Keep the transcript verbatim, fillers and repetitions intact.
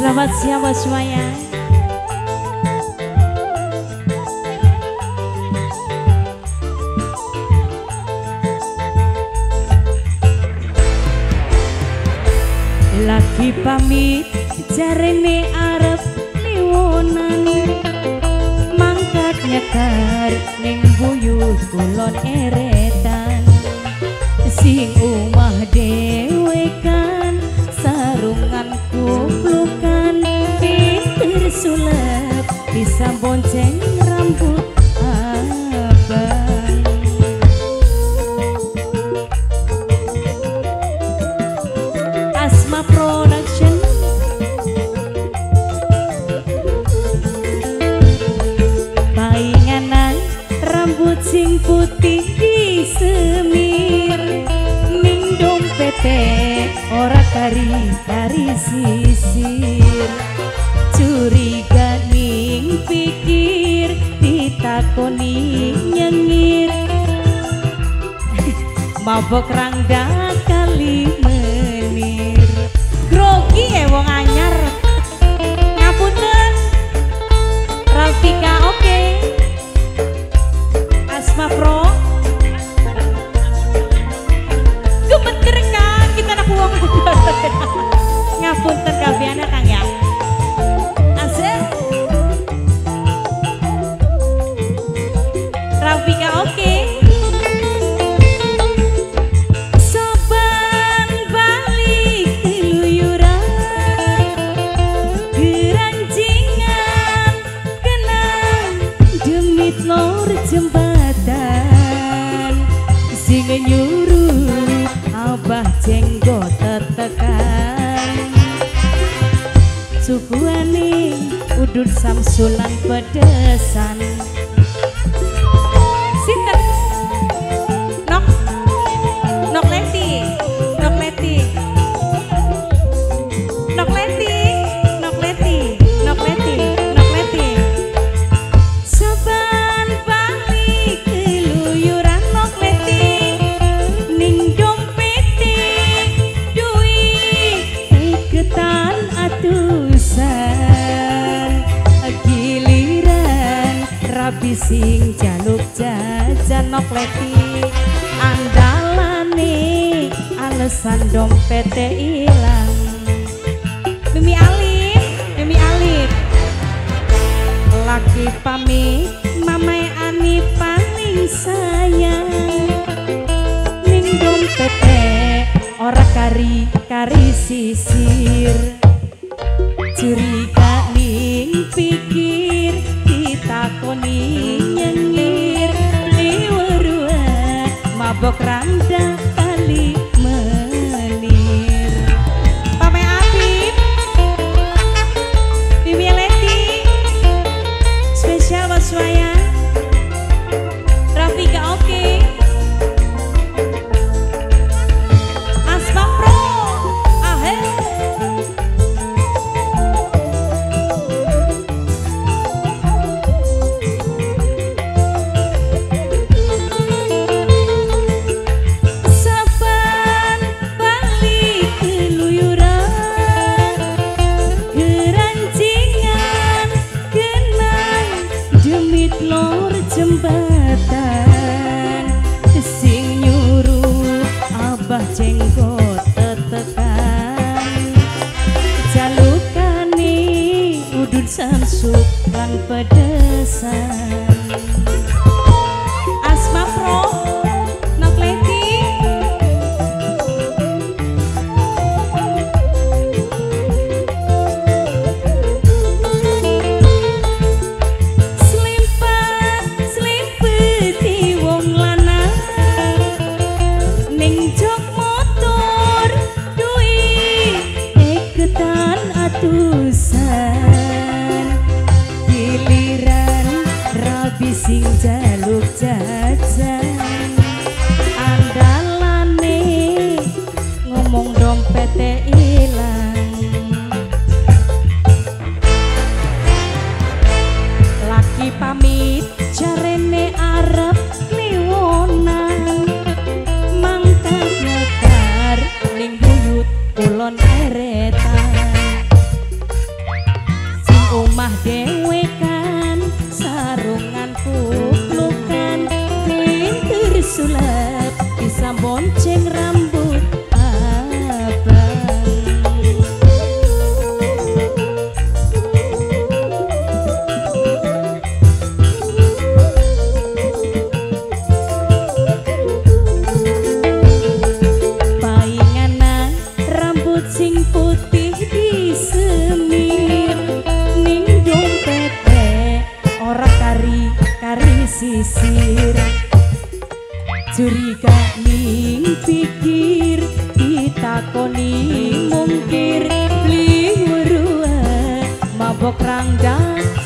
Selamat siang buat semuanya. Lagi pamit jarene arep liwonan, mangkat nyekar ning buyut kulon eretan. Sing umah dewe kan sarungan kuplukan, pinter sulap bisa bonceng rambut abang. Asma Production painganan rambut sing putih disemir, ning dompete ora kari-kari sisir. Curiga ning pikir ditakoni nyengir, mabok rangda kali menir. Grogi ya wong anyar, ngapunten Rafika oke okay. Asma Pro gemeter kan kita nak uang ngapunten kabiana Kang ya. Asik Rafika oke okay. Jembatan sing nyuruh abah jenggot tetekan, suguhane udut samsulan pedesan. Sinten nok nok leti nok leti nok leti nok leti nok leti nok leti saban balik keluyuran nok leti ning dompete duit ketan atusan. Giliran rabi sing jaluk jajan nok leti andalane alasan dompete ilang. Mimi Alif, Mimi Alif laki pamit mamai Ani paling sayang, ning dompete ora kari kari sisir. Curiga ning pikir ditakoni nyengir, liwerua mabok randa kali menir. Pame Apip Bibi Leti spesial buat semuanya. Rafika oke okay. Asma Pro ahe saban balik keluyuran, kerancingan kenang demit lor jembatan. Sing nyuruh abah jenggot tetekan, jalukane udut samsukan pedesan. Asma Pro nok leti slimpat slimpeti wong lanang ning jok motor duit eketan atusan. Giliran rabi pasir. Curiga ning pikir ditakoni mungkir beli weruh mabok rangda